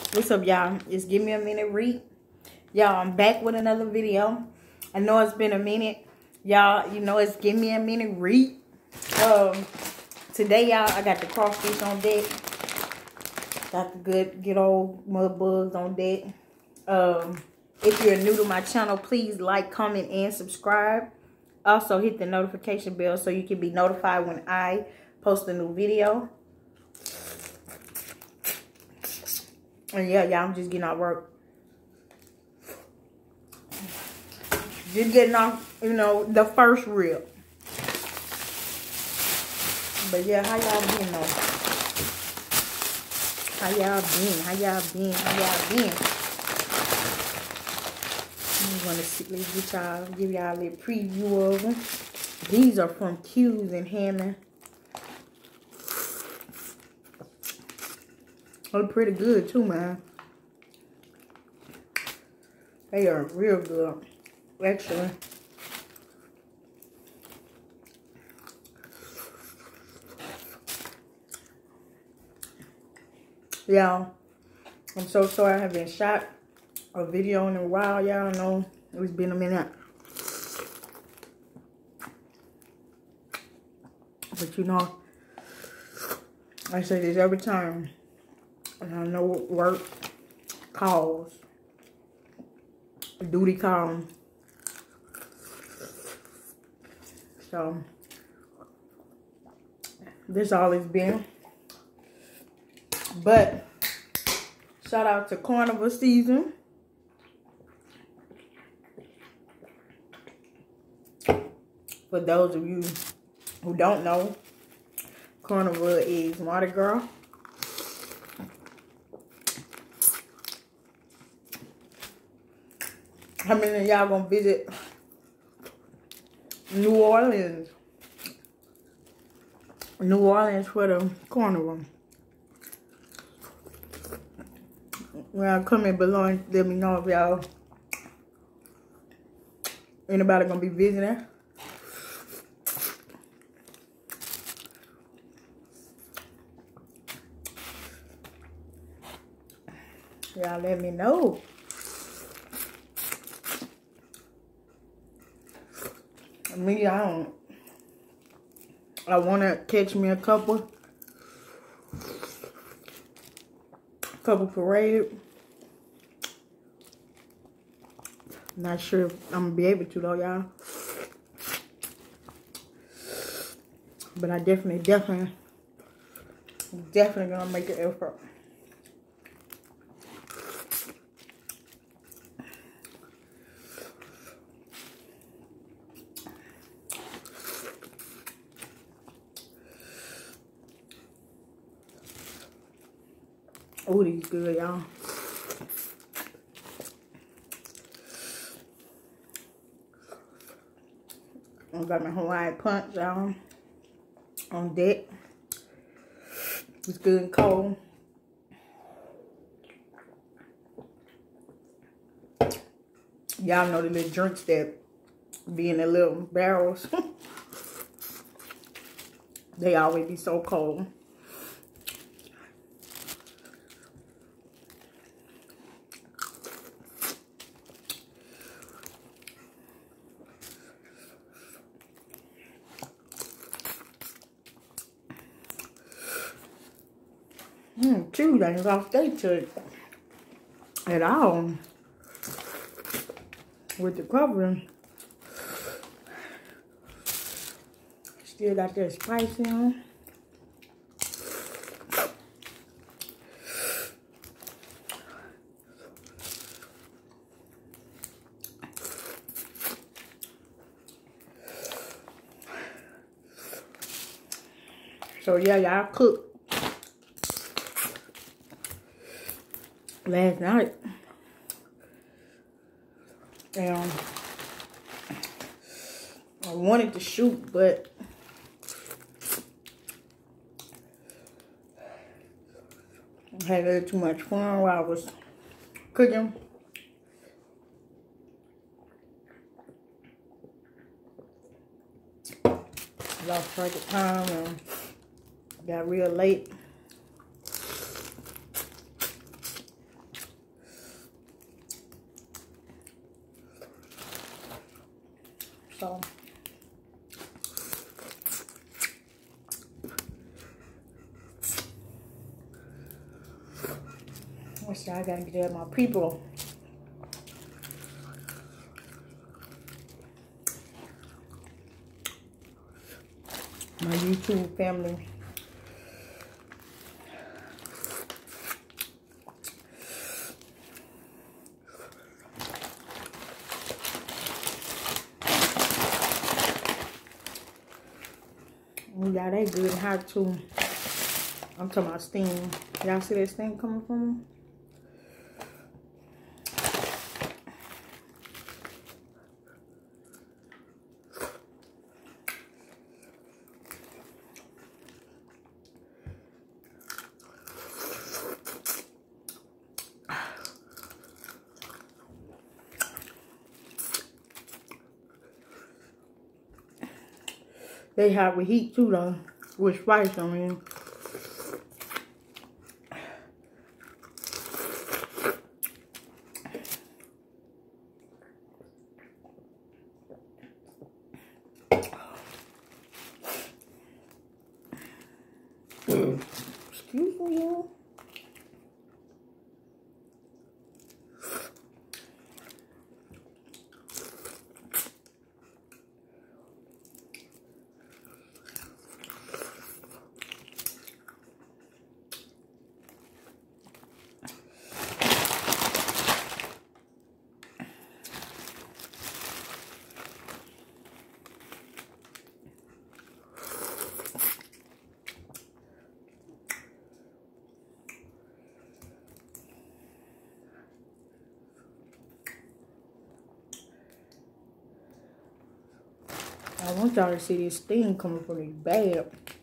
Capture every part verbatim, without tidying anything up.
What's up, y'all? It's Give Me a Minute Read. Y'all, I'm back with another video. I know it's been a minute. Y'all, you know it's Give Me a Minute Read. Um, today, y'all, I got the crawfish on deck. Got the good, good old mud bugs on deck. Um, if you're new to my channel, please like, comment, and subscribe. Also, hit the notification bell so you can be notified when I post a new video. And yeah, y'all, I'm just getting off work. Just getting off, you know, the first reel. But yeah, how y'all been though? How y'all been? How y'all been? How y'all been? I'm gonna see, let's get y'all, give y'all a little preview of them. These are from Q's and Hammond. They're pretty good too, man. They are real good, actually. Y'all, I'm so sorry I haven't shot a video in a while. Y'all know it's been a minute. But you know, I say this every time. And I know work calls. Duty calls. So, this all it's been. But, shout out to Carnival season. For those of you who don't know, Carnival is Mardi Gras. How many of y'all gonna visit New Orleans? New Orleans for the Carnival. When y'all comment below and let me know if y'all, anybody gonna be visiting. Y'all let me know. Me, I don't. I want to catch me a couple. Couple parade. Not sure if I'm going to be able to though, y'all. But I definitely, definitely, definitely going to make an effort. Oh, these good, y'all. I got my Hawaiian punch, y'all, on deck. It's good and cold. Y'all know the little drinks that be in the little barrels. They always be so cold. Mm, chew ain't lost their touch at all with the covering. Still got that spicy on. So yeah, y'all cook. Last night, and I wanted to shoot, but I had a little too much fun while I was cooking. Lost track of time and got real late. So what's that? I gotta get at my people. My YouTube family. Yeah, they good and hot too. I'm talking about steam. Y'all see that steam coming from them? They hot with heat too though. With spice, I mean. Excuse me, y'all. I want y'all to see this steam coming from this bag.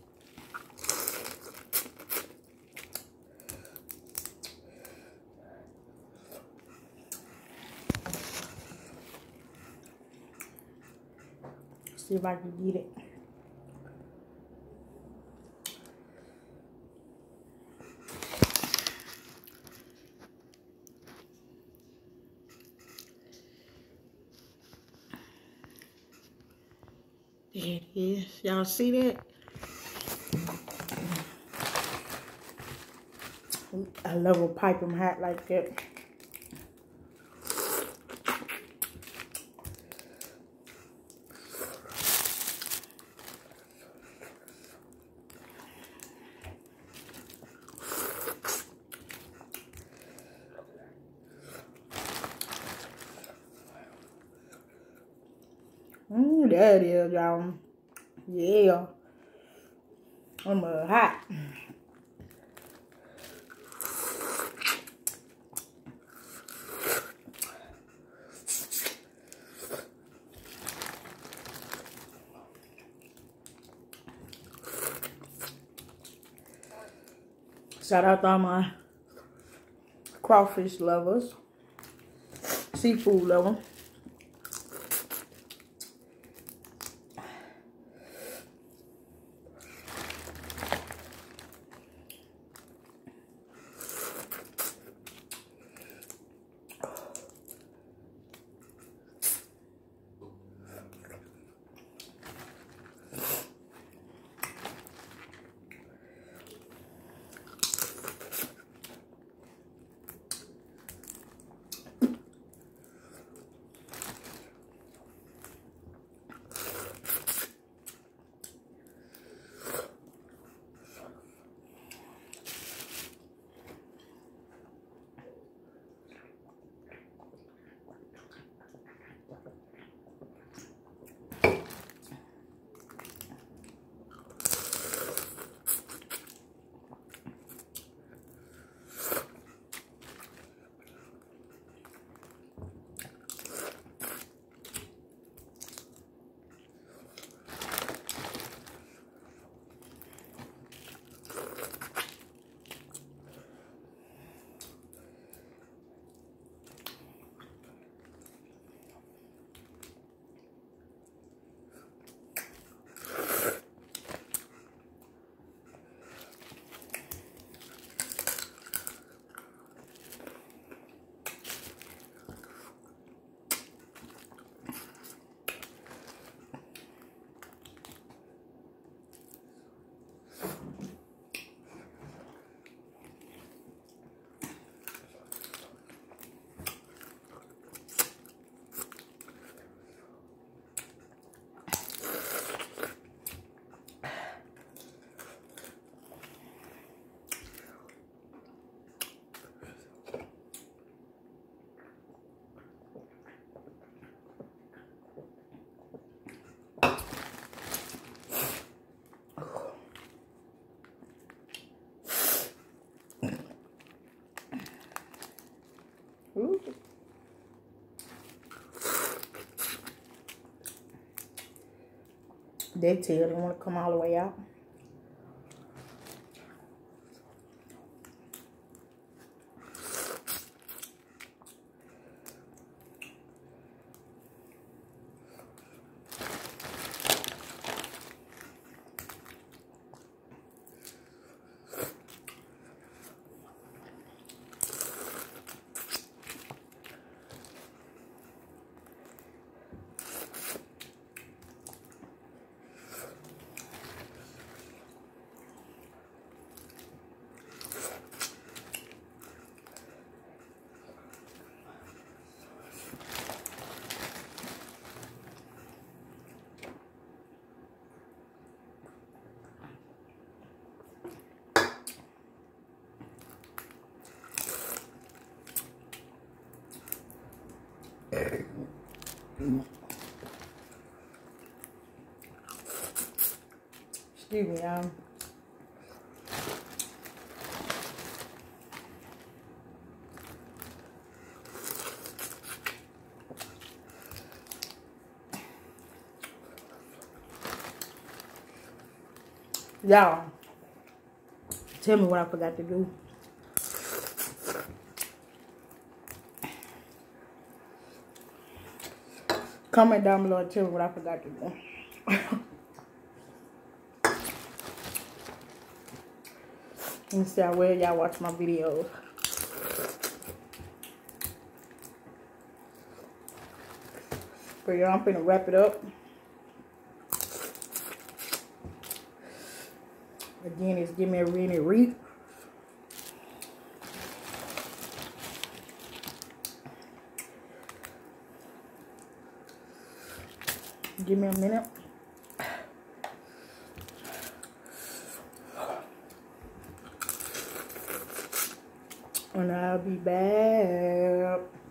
See if I can get it. There it is. Y'all see that? I love a pipe them hot like that. Mmm, there it is, y'all. Yeah. I'm uh, hot. Shout out to all my crawfish lovers, seafood lovers. That tail didn't want to come all the way out. Excuse me, y'all. Y'all, tell me what I forgot to do. Comment down below and tell me what I forgot to do. And see how well y'all watch my videos. But y'all, I'm finna wrap it up. Again, it's Give Me a Mini Reap. Give me a minute. And I'll be back.